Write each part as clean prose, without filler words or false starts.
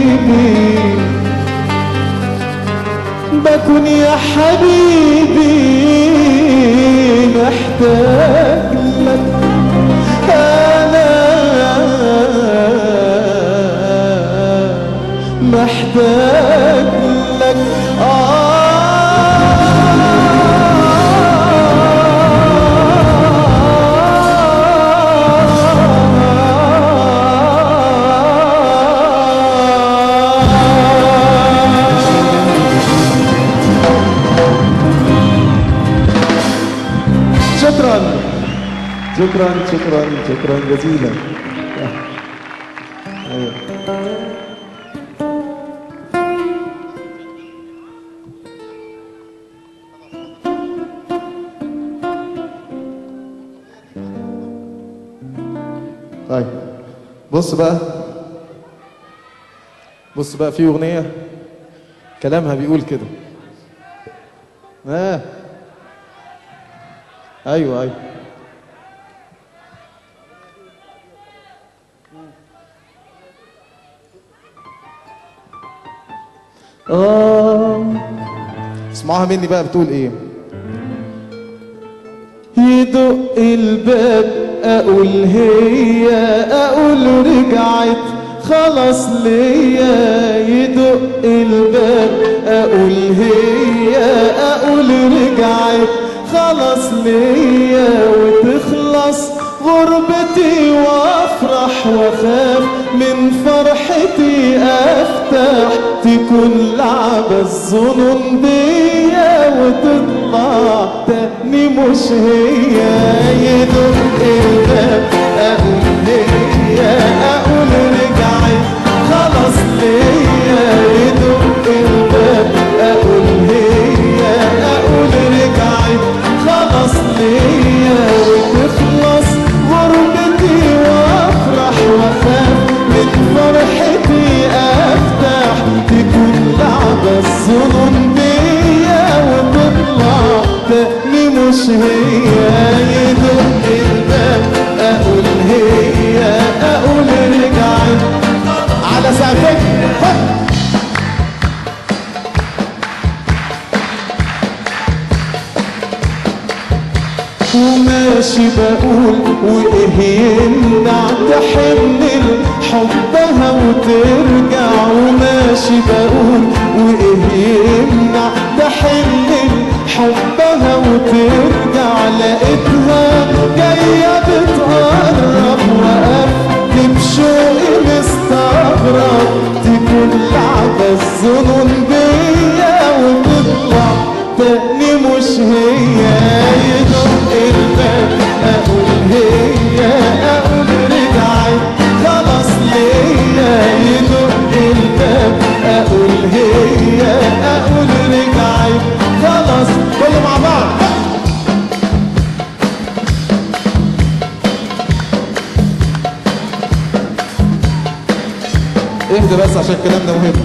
حبيبي بكون يا حبيبي محتاج لك أنا محتاج لك شكرا شكرا شكرا شكرا جزيلا. طيب بص بقى بص بقى في اغنيه كلامها بيقول كده. ايوه ايوه اسمعوها مني بقى بتقول ايه. يدق الباب اقول هي اقول رجعت خلاص ليا. يدق الباب اقول هي اقول رجعت خلاص ليا. وتخلص غربتي وافرح واخاف من فرحتي افتح تكون لعبة الظنون بيا وتطلع تاني مش هي. يدق الباب اقول هي اقول رجعت خلاص ليا. يدق الباب اقول هي اقول رجعت خلاص ليا. وتخلص غربتي وافرح واخاف من فرحتي افتح تكون لعبة الظنون بيا وتطلع تاني مش هي. يدق الباب اقول هي اقول رجعت على سقفك وماشي بقول وايه يمنع تحمل حبها وترجع. وماشي بقول وايه يمنع تحمل حبها وترجع. لقيتها جاية بتقرب وقفت بشوقي مستغرب تكون لعبة الظنون بيا وتطلع تاني مش هي. يدق الباب اقول هي اقول رجعت خلاص ليا. يدق الباب اقول هي اقول رجعت خلاص. كله مع بعض اهدى بس عشان الكلام ده مهم.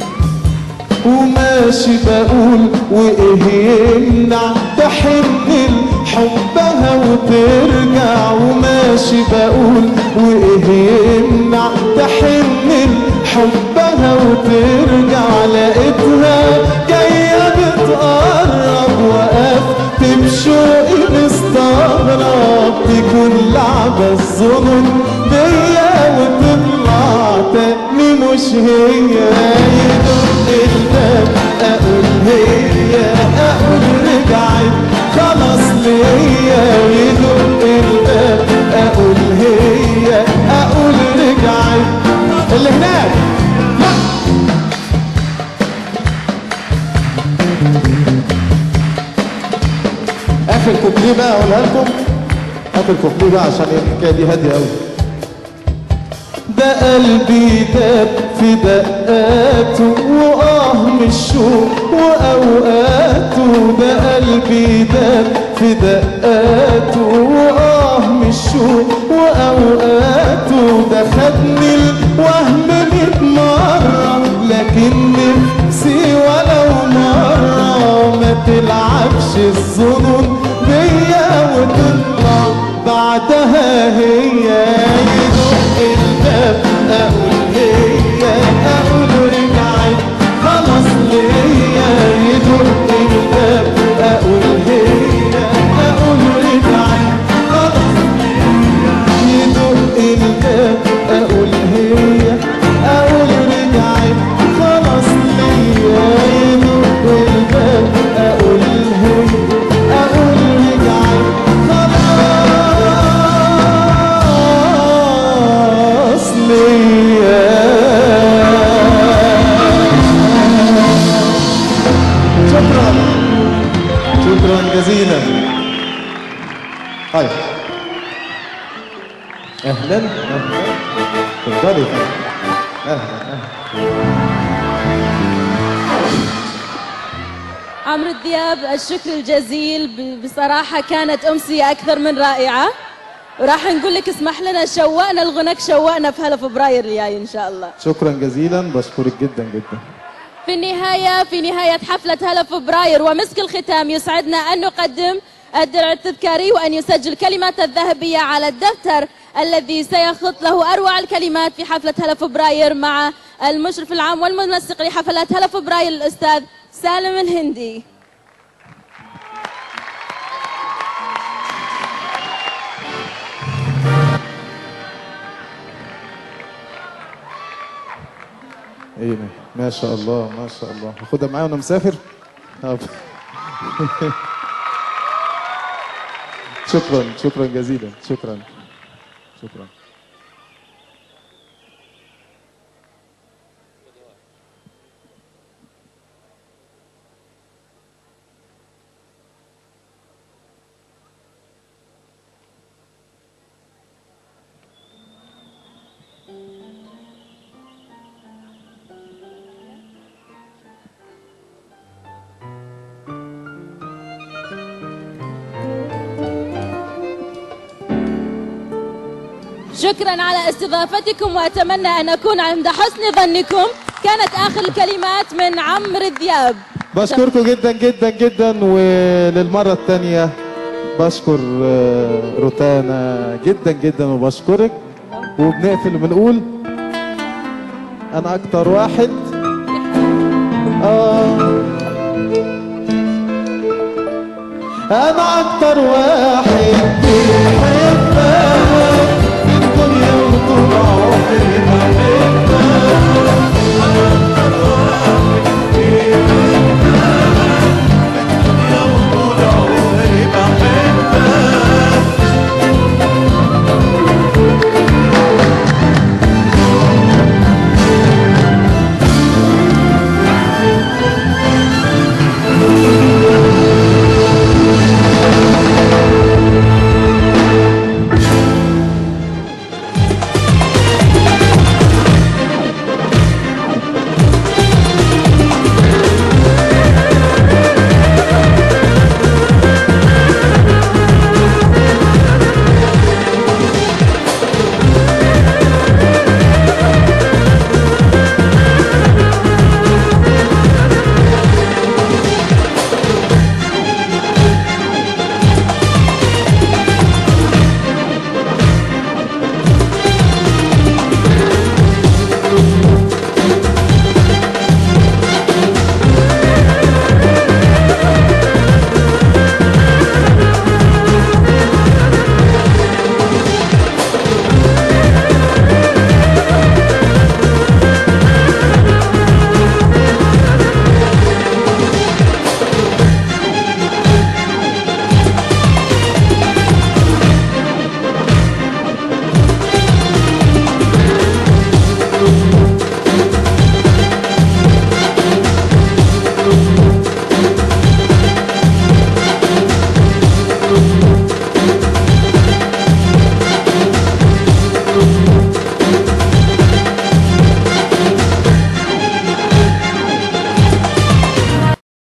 وماشي بقول وايه يمنع تحمل حبها وترجع. وماشي بقول وايه يمنع تحمل حبها وترجع. لقيتها جاية بتقرب وقفت بشوقي مستغرب تكون لعبة الظنون بيا وتطلع تاني مش هي. يدق الباب اقول هي اقول رجعت خلاص ليا. يدق الباب اقول هي اقول رجعت. اللي هناك اخر كوبليه بقى اقولها لكم. اخر كوبليه بقى عشان الحكايه دي هاديه قوي. ده قلبي داب في دقاته من الشوق واوقاته. ده قلبي داب في دقاته من الشوق واوقاته. ده خدني الوهم 100 مرة لكن نفسي ولو مرة ما تلعبش الظنون بيا وتطلع بعدها هي. يدق الباب اقول هي اقول اهلا اهلا، اتفضلي. اهلا اهلا. عمرو دياب الشكر الجزيل، بصراحة كانت أمسية أكثر من رائعة، وراح نقول لك اسمح لنا شوقنا الغنك، شوقنا في هلا فبراير الجاي إن شاء الله. شكرا جزيلا، بشكرك جدا جدا. في نهاية حفلة هلا فبراير ومسك الختام يسعدنا أن نقدم الدرع التذكاري وأن يسجل كلمات الذهبية على الدفتر الذي سيخط له أروع الكلمات في حفلة هلا فبراير مع المشرف العام والمنسق لحفلات هلا فبراير الأستاذ سالم الهندي. ايه ما شاء الله ما شاء الله، هاخدها معايا وانا مسافر. شكرا شكرا جزيلا، شكرا شكرا. شكرا على استضافتكم، وأتمنى أن أكون عند حسن ظنكم. كانت آخر الكلمات من عمرو دياب. بشكركم جدا جدا جدا، وللمرة الثانية بشكر روتانا جدا جدا وبشكرك، وبنقفل وبنقول أنا أكتر واحد أنا أكتر واحد بيحبك.